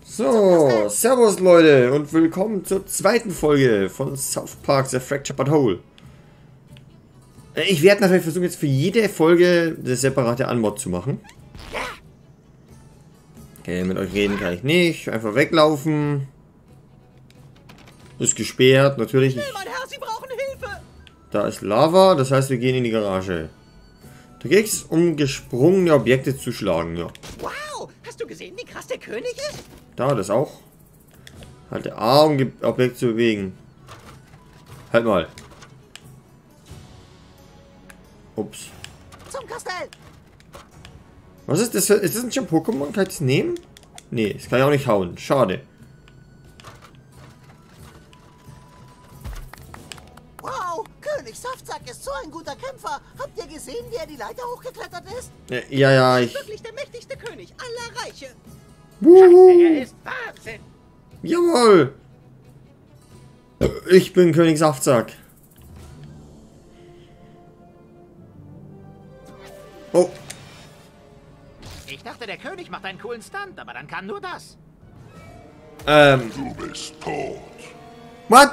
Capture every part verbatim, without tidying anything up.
So, servus Leute und willkommen zur zweiten Folge von South Park The Fractured But Whole. Ich werde natürlich versuchen, jetzt für jede Folge das separate Unmod zu machen. Okay, mit euch reden kann ich nicht. Einfach weglaufen. Ist gesperrt, natürlich. Schnell, mein Herr, Sie brauchen Hilfe! Da ist Lava, das heißt, wir gehen in die Garage. Da geht es um gesprungene Objekte zu schlagen, ja. Wow, hast du gesehen, wie krass der König ist? Da, das auch. Halt A, um die Objekte zu bewegen. Halt mal. Ups. Zum Kastell! Was ist das für... Ist das nicht ein Pokémon? Kann ich das nehmen? Nee, das kann ich auch nicht hauen. Schade. Wow, König Saftsack ist so ein guter Kämpfer. Habt ihr gesehen, wie er die Leiter hochgeklettert ist? Ja, ja, ich... Wirklich der mächtigste König aller Reiche. Wuhu. Er ist Wahnsinn. Jawohl! Ich bin König Saftsack. Oh. Ich dachte, der König macht einen coolen Stunt, aber dann kam nur das. Ähm. Du bist tot. What?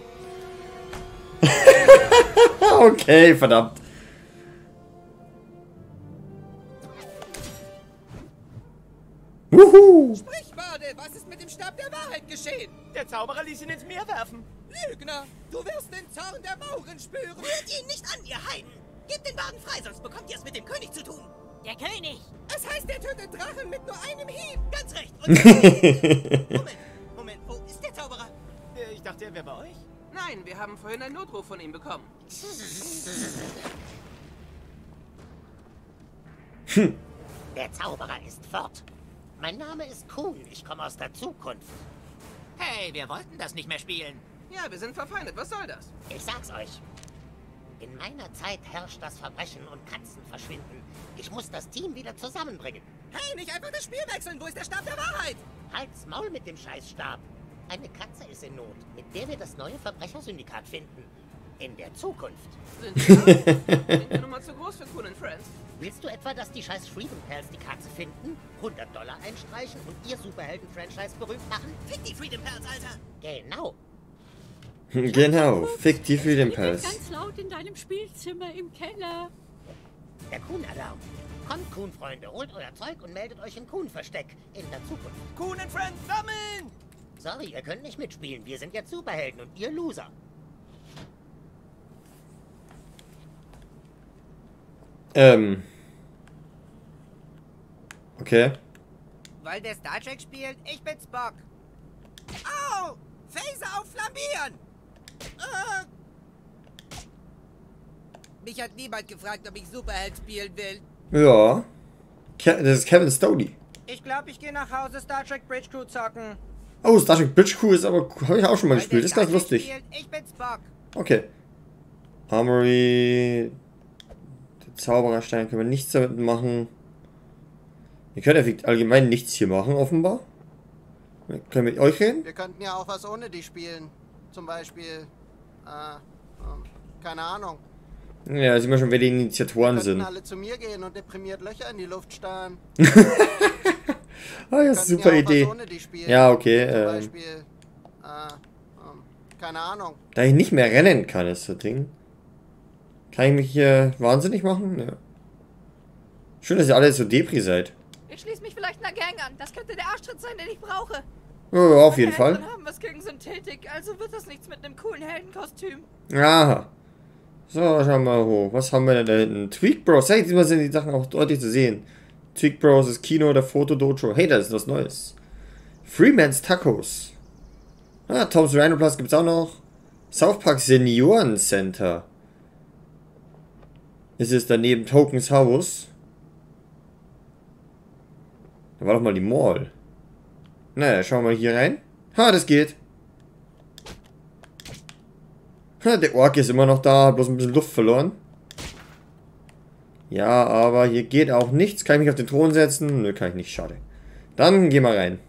Okay, verdammt. Wuhu! Sprich, Bade, was ist mit dem Stab der Wahrheit geschehen? Der Zauberer ließ ihn ins Meer werfen. Lügner, du wirst den Zorn der Mauren spüren. Rührt ihn nicht an, ihr Heiden. Gebt den Wagen frei, sonst bekommt ihr es mit dem König zu tun. Der König. Es heißt, er tötet Drachen mit nur einem Hieb. Ganz recht. Und Moment, Moment, wo ist der Zauberer? Äh, Ich dachte, er wäre bei euch. Nein, wir haben vorhin einen Notruf von ihm bekommen. Der Zauberer ist fort. Mein Name ist Kuhn, ich komme aus der Zukunft. Hey, wir wollten das nicht mehr spielen. Ja, wir sind verfeindet. Was soll das? Ich sag's euch. In meiner Zeit herrscht das Verbrechen und Katzen verschwinden. Ich muss das Team wieder zusammenbringen. Hey, nicht einfach das Spiel wechseln. Wo ist der Stab der Wahrheit? Halt's Maul mit dem Scheißstab. Eine Katze ist in Not, mit der wir das neue Verbrechersyndikat finden. In der Zukunft. Sind wir Sind wir nun mal zu groß für Cool and Friends? Willst du etwa, dass die scheiß Freedom Pals die Katze finden, hundert Dollar einstreichen und ihr Superhelden-Franchise berühmt machen? Fick die Freedom Pals, Alter. Genau. Genau, fick die Freedom Bitte Pass. ganz laut in deinem Spielzimmer im Keller. Der Kuhn-Alarm. Kommt, Kuhn-Freunde, holt euer Zeug und meldet euch im Kuhn-Versteck in der Zukunft. Kuhn and Friends sammeln! Sorry, ihr könnt nicht mitspielen. Wir sind jetzt Superhelden und ihr Loser. Ähm. Okay. Weil der Star Trek spielt, ich bin Spock. Au! Phaser auf Flambieren! Äh. Mich hat niemand gefragt, ob ich Superheld spielen will. Ja. Ke das ist Kevin Stoney. Ich glaube, ich gehe nach Hause Star Trek Bridge Crew zocken. Oh, Star Trek Bridge Crew ist aber... Habe ich auch schon mal Weil gespielt. der Ist ganz Star Trek lustig. Spielt, ich bin Spock. Okay. Armory. Der Zaubererstein können wir nichts damit machen. Wir können ja allgemein nichts hier machen, offenbar. Wir können mit euch reden? Wir könnten ja auch was ohne die spielen. Zum Beispiel, äh, ähm, keine Ahnung. Ja, sehen wir schon, wer die Wir Initiatoren könnten sind. alle zu mir gehen und deprimiert Löcher in die Luft starren. Ah, ja, Wir super könnten ja auch Idee. was ohne die spielen. Ja, okay. Zum Ähm, Beispiel, äh, ähm, keine Ahnung. da ich nicht mehr rennen kann, ist das Ding. Kann ich mich hier wahnsinnig machen? Ja. Schön, dass ihr alle so Depri seid. Ich schließe mich vielleicht einer Gang an. Das könnte der Arschtritt sein, den ich brauche. Ja, ja, auf jeden Meine Fall. Eltern haben was gegen Synthetik, also wird das nichts mit einem coolen Heldenkostüm. Aha. So, schauen wir mal hoch. Was haben wir denn da hinten? Tweak Bros. Hey, diesmal sind die Sachen auch deutlich zu sehen. Tweak Bros, das Kino, der Fotodojo. Hey, da ist was Neues. Freeman's Tacos. Ah, Tom's Rhino Plus gibt's auch noch. South Park Senioren Center. Ist es daneben Tokens Haus? Da war doch mal die Mall. Naja, schauen wir mal hier rein. Ha, das geht. Ha, der Ork ist immer noch da, hat bloß ein bisschen Luft verloren. Ja, aber hier geht auch nichts. Kann ich mich auf den Thron setzen? Nö, kann ich nicht. Schade. Dann geh mal rein.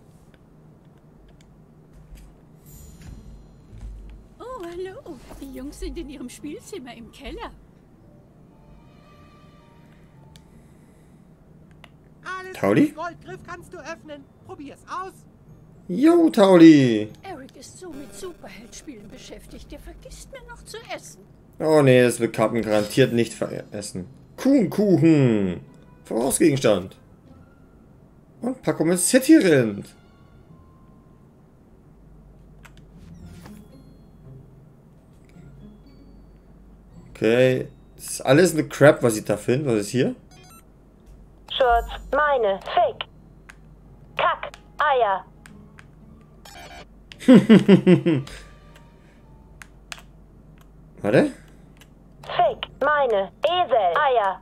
Oh, hallo. Die Jungs sind in ihrem Spielzimmer im Keller. Alles Tauli? Goldgriff kannst du öffnen. Probier's aus. Jo, Tauli. Eric ist so mit Superheldspielen beschäftigt, der vergisst mir noch zu essen. Oh nee, das wird Karten garantiert nicht veressen. Kuchenkuchen. Vorausgegenstand. Und Packung mit City-Rind. Okay. Das ist alles eine Crap, was ich da finde. Was ist hier? Schurz, meine, Fake. Kack, Eier. Warte. Fake, meine, Esel, Eier.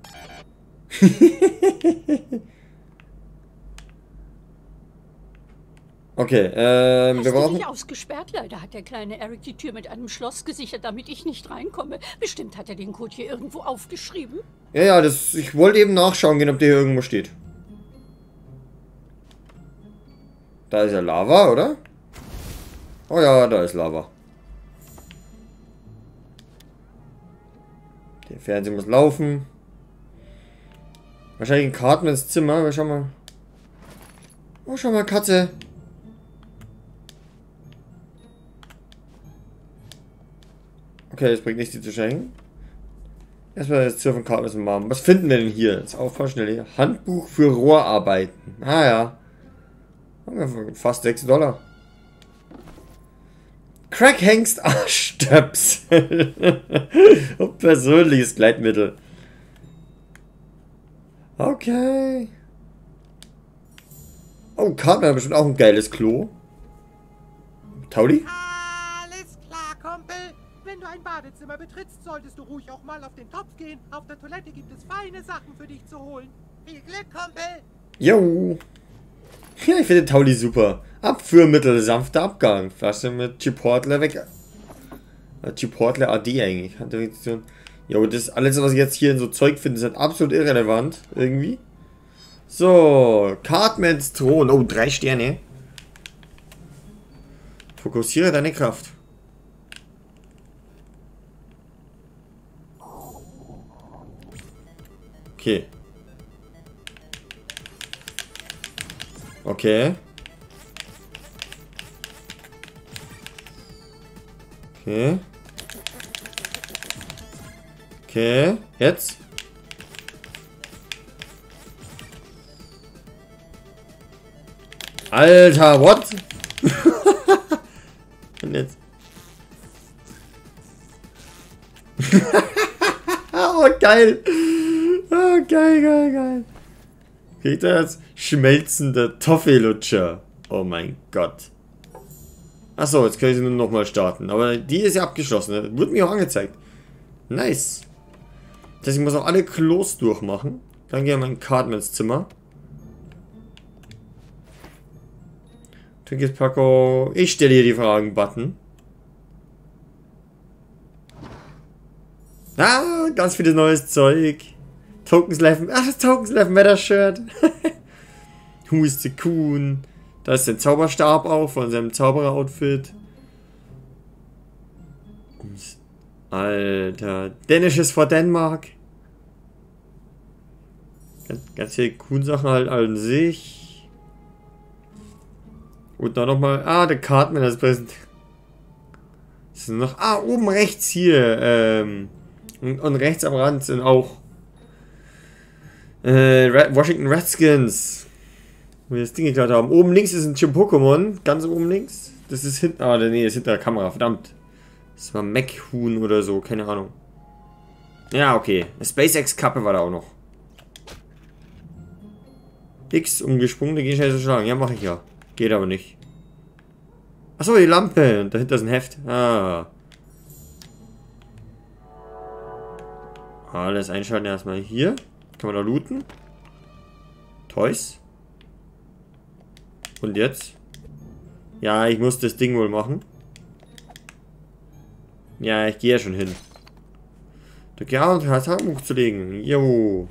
Okay, ähm, Hast wir du brauchen... dich ausgesperrt? Leider hat der kleine Eric die Tür mit einem Schloss gesichert, damit ich nicht reinkomme. Bestimmt hat er den Code hier irgendwo aufgeschrieben. Ja, ja, das, ich wollte eben nachschauen gehen, ob der hier irgendwo steht. Da ist ja Lava, oder? Oh ja, da ist Lava. Der Fernseher muss laufen. Wahrscheinlich ein Karten ins Zimmer. Wir schauen mal. Oh, schau mal, Katze. Okay, das bringt nichts, die zu schenken. Erstmal das Zimmer von Karten ins Marm. Was finden wir denn hier? Jetzt aufpassen schnell hier. Handbuch für Rohrarbeiten. Ah ja. Fast sechs Dollar. Crackhengst Arschstöpsel. Und persönliches Gleitmittel. Okay. Oh, Karten hat bestimmt auch ein geiles Klo. Tauli? Alles klar, Kumpel. Wenn du ein Badezimmer betrittst, solltest du ruhig auch mal auf den Topf gehen. Auf der Toilette gibt es feine Sachen für dich zu holen. Viel Glück, Kumpel. Jo. Ja, ich finde Tauli super. Abführmittel, sanfter Abgang. Flasche mit Chipotle weg. Chipotle A D eigentlich. Jo, das alles, was ich jetzt hier in so Zeug finde, ist halt absolut irrelevant. Irgendwie. So, Cartmans Thron. Oh, drei Sterne. Fokussiere deine Kraft. Okay. Okay. Okay. Okay. Jetzt. Alter, what? Und jetzt. Oh, geil. Oh, geil, geil, geil. Kriegt er jetzt schmelzender Toffee-Lutscher. Oh mein Gott. Achso, jetzt kann ich sie nur nochmal starten. Aber die ist ja abgeschlossen. Das wurde mir auch angezeigt. Nice. Das heißt, ich muss auch alle Klos durchmachen. Dann gehe ich in mein Cartmans Zimmer. Ticketpackung. Ich stelle hier die Fragen-Button. Ah, ganz vieles neues Zeug. Tokens Life. Ach, das Tokens Life Matter Shirt. Who is the Coon? Da ist der Zauberstab auch von seinem Zauberer-Outfit. Alter. Dänisches vor Dänemark. Ganz, ganz viele Kuhn-Sachen halt an sich. Und dann nochmal. Ah, der Cartman als Präsident. Das ist noch. Ah, oben rechts hier. Ähm, und, und rechts am Rand sind auch äh, Washington Redskins. Wo wir das Ding geklaut haben. Oben links ist ein Chim-Pokémon. Ganz oben links. Das ist hinten. Ah, nee, das ist hinter der Kamera. Verdammt. Das war Mac-Huhn oder so. Keine Ahnung. Ja, okay. Eine SpaceX-Kappe war da auch noch. X umgesprungen. Da gehe ich schnell so schlagen. Ja, mache ich ja. Geht aber nicht. Achso, die Lampe. Und dahinter ist ein Heft. Ah. Alles einschalten erstmal hier. Kann man da looten. Toys. Und jetzt? Ja, ich muss das Ding wohl machen. Ja, ich gehe ja schon hin. Drück ja und das Handbuch zu legen. Jo.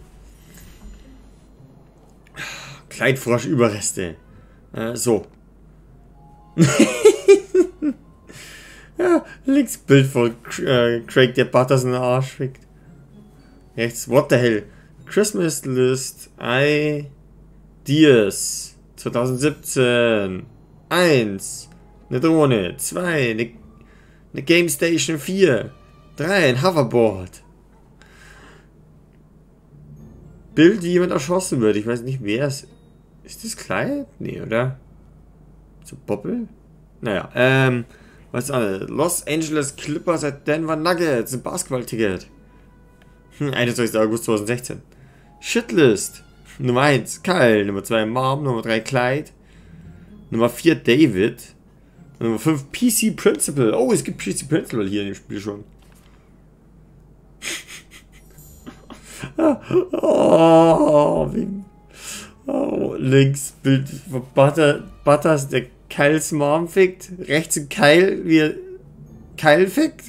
Kleidfrosch-Überreste. Äh, so. Ja, links Bild von äh, Craig, der Butters in den Arsch schickt. Rechts, what the hell? Christmas List Ideas zwanzig siebzehn. eins. Eine Drohne. zwei. Eine, eine Game Station vier. drei. Ein Hoverboard. Bild, wie jemand erschossen wird. Ich weiß nicht, wer es ist. Ist das Clyde? Nee, oder? So Bobbel? Naja, ähm, was ist das? Los Angeles Clippers at Denver Nuggets. Ein Basketball-Ticket. Hm, einundzwanzigster August zweitausendsechzehn. Shitlist. Nummer eins, Kyle. Nummer zwei, Mom. Nummer drei, Clyde. Nummer vier, David. Nummer fünf, P C Principal. Oh, es gibt P C Principal hier in dem Spiel schon. Oh, wie... Oh, links Bild von Butter, Butters, der Kyles Mom fickt. Rechts ein Kyle, wie er Kyle fickt.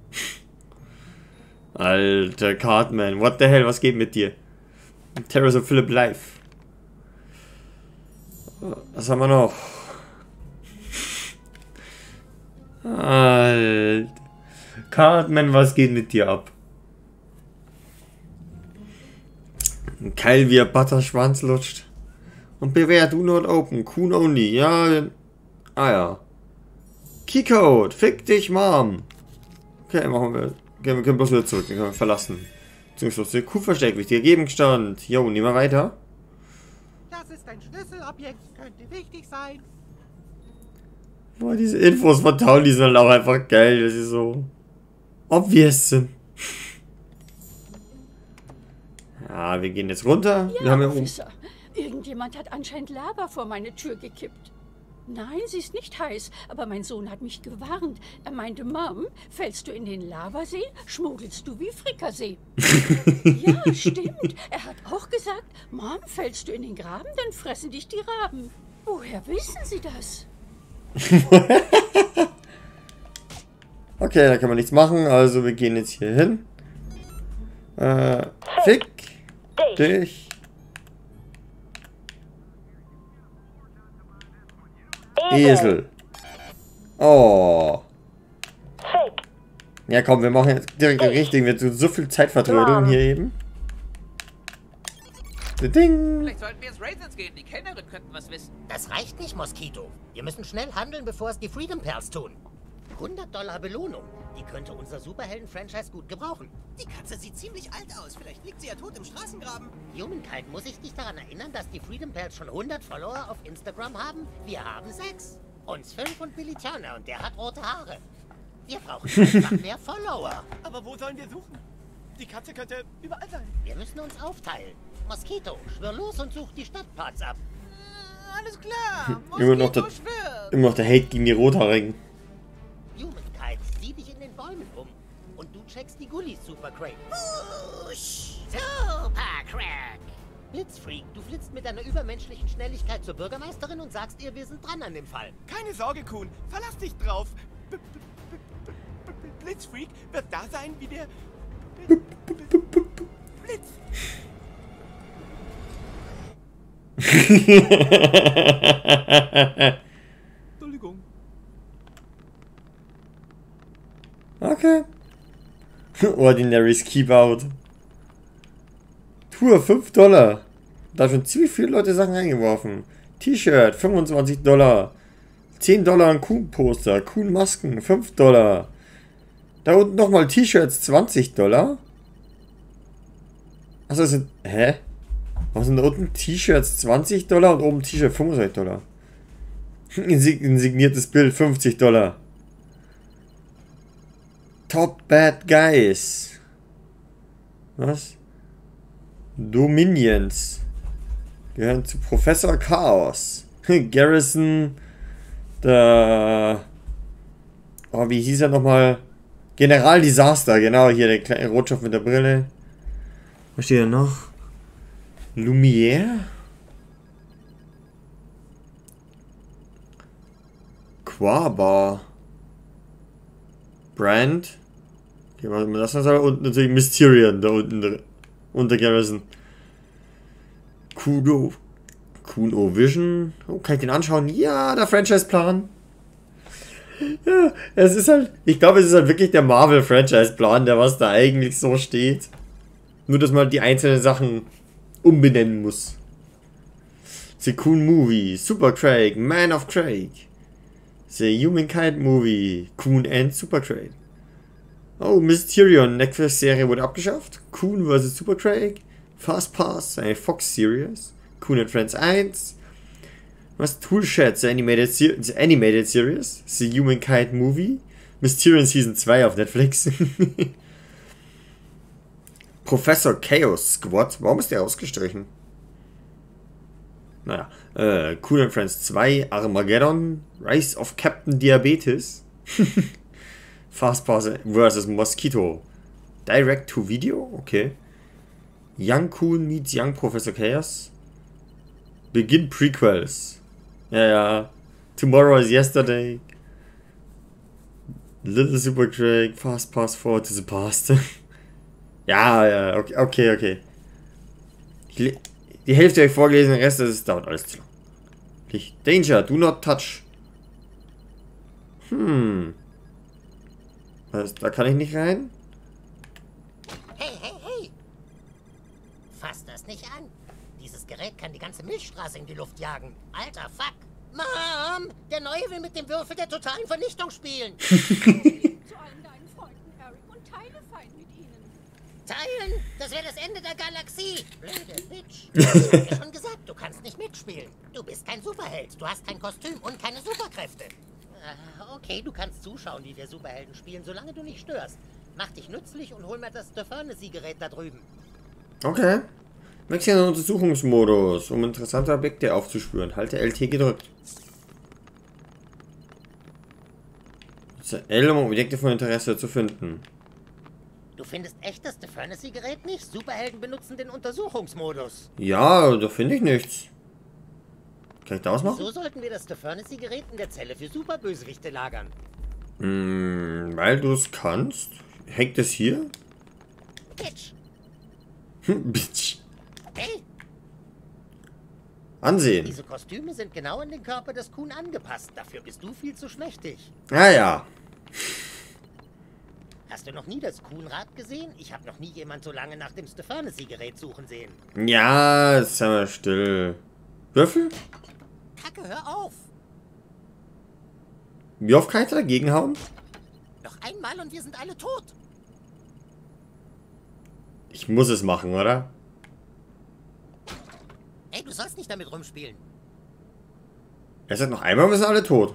Alter, Cartman, what the hell, was geht mit dir? Terrors of Philip Life. Was haben wir noch? Alter. Cartman, was geht mit dir ab? Kyle, wie er Butters Schwanz lutscht. Und bewährt, do not open, Kuhn only, ja. Ah ja. Keycode, fick dich, Mom. Okay, machen wir. Okay, wir können bloß wieder zurück, den können wir verlassen. Beziehungsweise Kuhversteck, wichtiger Gegenstand. Jo, nehmen wir weiter. Das ist ein Schlüsselobjekt, könnte wichtig sein. Boah, diese Infos von Tauli sind halt auch einfach geil, dass sie so obvious sind. Ja, wir gehen jetzt runter. Ja, wir haben ja Officer. Irgendjemand hat anscheinend Lava vor meine Tür gekippt. Nein, sie ist nicht heiß, aber mein Sohn hat mich gewarnt. Er meinte, Mom, fällst du in den Lavasee, schmuggelst du wie Frikassee. Ja, stimmt. Er hat auch gesagt, Mom, fällst du in den Graben, dann fressen dich die Raben. Woher wissen Sie das? Okay, da kann man nichts machen, also wir gehen jetzt hier hin. Äh, fick dich. Esel. Oh. Fick. Ja komm, wir machen jetzt direkt den richtigen. Wir tun so viel Zeit vertrödeln hier eben. Ding. Vielleicht sollten wir ins Raisins gehen. Die Kellnerin könnten was wissen. Das reicht nicht, Moskito. Wir müssen schnell handeln, bevor es die Freedom Pals tun. hundert Dollar Belohnung. Die könnte unser Superhelden-Franchise gut gebrauchen. Die Katze sieht ziemlich alt aus. Vielleicht liegt sie ja tot im Straßengraben. Humankind, muss ich dich daran erinnern, dass die Freedom Pals schon hundert Follower auf Instagram haben? Wir haben sechs. Uns fünf und Billy Turner und der hat rote Haare. Wir brauchen einfach mehr Follower. Aber wo sollen wir suchen? Die Katze könnte überall sein. Wir müssen uns aufteilen. Moskito, schwör los und such die Stadtparts ab. Äh, alles klar. Immer noch, der, immer noch der Hate gegen die Rothaarigen. Humankind, sieh dich in den Bäumen um. Und du checkst die Gullis, Super Craig. Super Crack. Blitzfreak, du flitzt mit deiner übermenschlichen Schnelligkeit zur Bürgermeisterin und sagst ihr, wir sind dran an dem Fall. Keine Sorge, Kuhn. Verlass dich drauf. B -b -b -b -b Blitzfreak wird da sein wie der... B -b -b Blitz. Entschuldigung. Okay. Ordinary's Keep Out. Tour, fünf Dollar. Da schon ziemlich viele Leute Sachen reingeworfen. T-Shirt, fünfundzwanzig Dollar. zehn Dollar ein Kuhn-Poster. Kuhn-Masken, fünf Dollar. Da unten nochmal T-Shirts, zwanzig Dollar. Achso, das sind... Hä? Was sind da unten? T-Shirts, zwanzig Dollar und oben T-Shirt, fünfundzwanzig Dollar. Ein signiertes Bild, fünfzig Dollar. Top Bad Guys. Was? Dominions. Gehören zu Professor Chaos. Garrison. Der... Oh, wie hieß er nochmal? General Disaster, genau, hier der kleine Rotschopf mit der Brille. Was steht da noch? Lumière? Quabar. Brand. Okay, warte mal, das ist aber unten natürlich Mysterion, da unten unter Garrison. Kudo. Kuno Vision. Oh, kann ich den anschauen? Ja, der Franchise-Plan. Ja, es ist halt, ich glaube, es ist halt wirklich der Marvel-Franchise-Plan, der was da eigentlich so steht. Nur, dass man die einzelnen Sachen umbenennen muss. Cocoon Movie, Super Craig, Man of Craig, The Humankind Movie. Coon and Super Craig. Oh, Mysterion. Netflix-Serie wurde abgeschafft. Coon versus. Super Craig. Fast Pass. Eine Fox-Series. Coon and Friends eins. Was? Toolshed. The Animated, Se the Animated Series. The Humankind Movie. Mysterion Season zwei auf Netflix. Professor Chaos Squad. Warum ist der ausgestrichen? Naja. Äh, Coon and Friends zwei. Armageddon. Rise of Captain Diabetes. Fast Pass versus. Mosquito. Direct to Video. Okay. Young Coon meets Young Professor Chaos. Begin Prequels. Ja, ja. Tomorrow is Yesterday. Little Super Craig. Fast Pass Forward to the Past. Ja, ja, okay, okay, okay. Die, die Hälfte habe ich vorgelesen, der Rest, das dauert alles zu lang. Danger, do not touch. Hm. Was, da kann ich nicht rein? Hey, hey, hey! Fass das nicht an. Dieses Gerät kann die ganze Milchstraße in die Luft jagen. Alter, fuck! Mom! Der Neue will mit dem Würfel der totalen Vernichtung spielen. Zu allen deinen Freunden, Eric, und teile fein mit ihnen. Teilen? Das wäre das Ende der Galaxie. Blöde Bitch. Ich hab dir schon gesagt, du kannst nicht mitspielen. Du bist kein Superheld. Du hast kein Kostüm und keine Superkräfte. Äh, okay, du kannst zuschauen, wie wir Superhelden spielen, solange du nicht störst. Mach dich nützlich und hol mir das Stefanacy-Gerät da drüben. Okay. Wechsel in den Untersuchungsmodus, um interessante Objekte aufzuspüren. Halte L T gedrückt. L, um Objekte von Interesse zu finden. Du findest echt das Stefanacy-Gerät nicht? Superhelden benutzen den Untersuchungsmodus. Ja, da finde ich nichts. Kann ich da was machen? So sollten wir das Stefanacy-Gerät in der Zelle für Superbösewichte lagern. Hm, weil du es kannst. Hängt es hier? Bitch. Bitch. Hey. Ansehen. Diese Kostüme sind genau an den Körper des Coon angepasst. Dafür bist du viel zu schmächtig. Ah ja. Hast du noch nie das Coon-Rad gesehen? Ich habe noch nie jemand so lange nach dem Stefanacy-Gerät suchen sehen. Ja, jetzt sind wir still. Würfel? Kacke, hör auf! Wie oft kann ich da dagegen hauen? Noch einmal und wir sind alle tot. Ich muss es machen, oder? Ey, du sollst nicht damit rumspielen. Er sagt noch einmal, wir sind alle tot.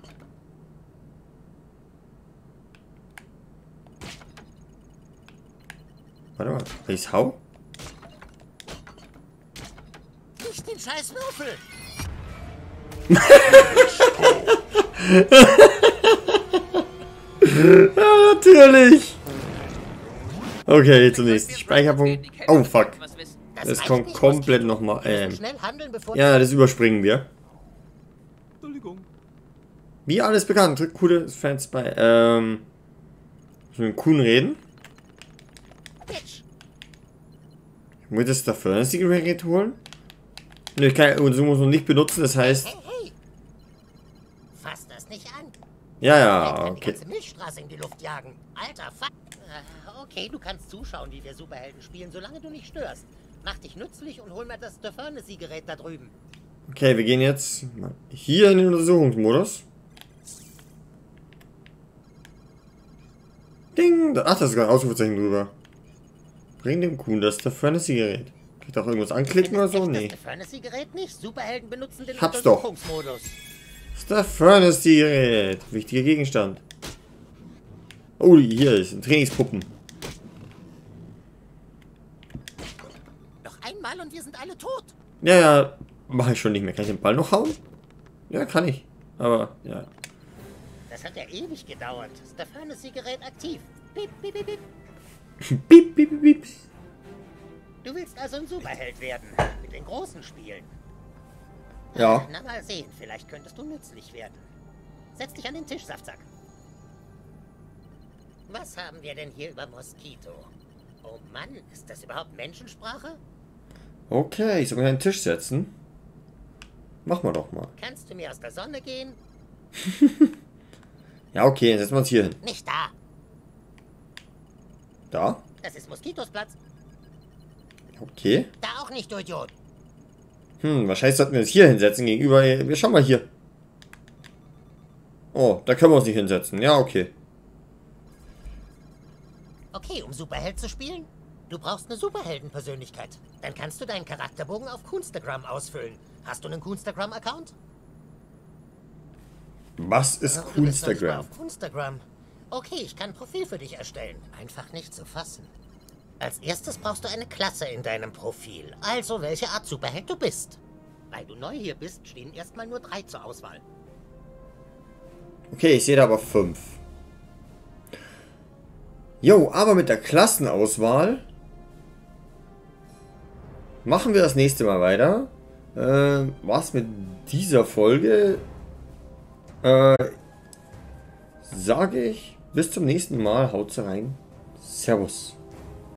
Warte mal, wenn ich's hau? Nicht den scheiß Würfel! Ja, natürlich! Okay, zunächst Speicherpunkt. Oh, fuck. Das kommt komplett nochmal. Ähm. Ja, das überspringen wir. Entschuldigung. Wie alles bekannt, drückt coole Fans bei. Ähm. Müssen wir mit Kuhn reden? Ich muss das dafür das Gerät holen? Ne, ich kann Untersuchung noch nicht benutzen, das heißt. Hey, hey. Fass das nicht an. Ja, ja, okay. okay. Die ganze Milchstraße in die Luft jagen. Alter, fuck. Äh, okay, du kannst zuschauen, wie wir Superhelden spielen, solange du nicht störst. Mach dich nützlich und hol mir das Stefanacy-Gerät da drüben. Okay, wir gehen jetzt hier in den Untersuchungsmodus. Ding! Ach, das ist gerade Ausrufezeichen drüber. Bring dem Kuhn das Stefanacy-Gerät. Kann ich doch irgendwas anklicken oder so? Nee. Das Stefanacy-Gerät nicht. Superhelden benutzen den Hab's doch. Untersuchungsmodus. Stefanacy-Gerät. Wichtiger Gegenstand. Oh, hier ist ein Trainingspuppen. Noch einmal und wir sind alle tot. Ja, ja, mache ich schon nicht mehr. Kann ich den Ball noch hauen? Ja, kann ich. Aber, ja. Das hat ja ewig gedauert. Stefanacy-Gerät aktiv. Piep, piep, piep, piep. Piep, piep, piep, piep. Du willst also ein Superheld werden. Mit den Großen spielen. Ja. Na, mal sehen. Vielleicht könntest du nützlich werden. Setz dich an den Tisch, Saftsack. Was haben wir denn hier über Mosquito? Oh Mann, ist das überhaupt Menschensprache? Okay, ich soll mich an den Tisch setzen. Machen wir doch mal. Kannst du mir aus der Sonne gehen? Ja, okay, dann setzen wir uns hier hin. Nicht da. Da? Das ist Moskitos Platz. Okay. Da auch nicht, du Idiot. Hm, wahrscheinlich sollten wir uns hier hinsetzen gegenüber. Wir schauen mal hier. Oh, da können wir uns nicht hinsetzen. Ja, okay. Okay, um Superheld zu spielen, du brauchst eine Superheldenpersönlichkeit. Dann kannst du deinen Charakterbogen auf Coonstagram ausfüllen. Hast du einen Coonstagram-Account? Was ist Oh, du bist noch nicht mal Coonstagram? auf Coonstagram. Okay, ich kann ein Profil für dich erstellen. Einfach nicht zu fassen. Als erstes brauchst du eine Klasse in deinem Profil. Also, welche Art Superheld du bist. Weil du neu hier bist, stehen erstmal nur drei zur Auswahl. Okay, ich sehe da aber fünf. Jo, aber mit der Klassenauswahl machen wir das nächste Mal weiter. Äh, was mit dieser Folge? Äh, sage ich bis zum nächsten Mal. Haut rein. Servus.